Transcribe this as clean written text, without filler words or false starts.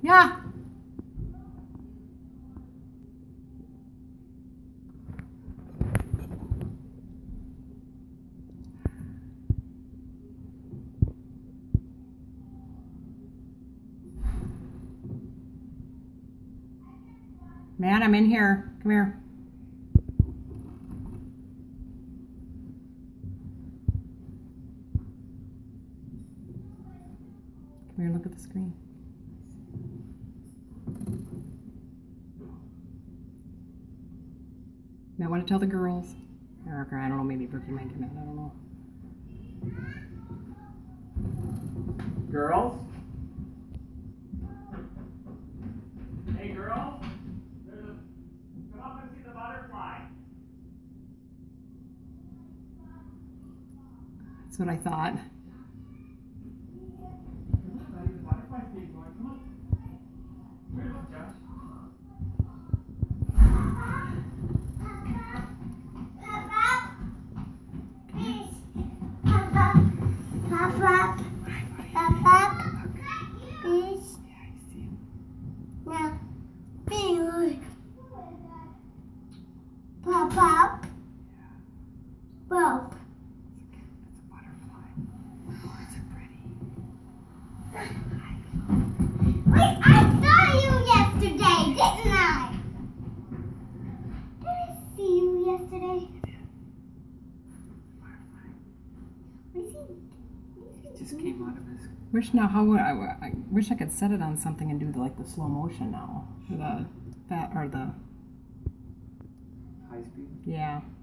Yeah. Man, I'm in here. Come here. Come here, look at the screen. Might want to tell the girls. Or, I don't know, maybe Brookie might get mad. I don't know. Girls? Hey, girls? Come up and see the butterfly. That's what I thought. Just came out of his. Wish now how would I wish I could set it on something and do like the slow motion now. The high speed. Yeah.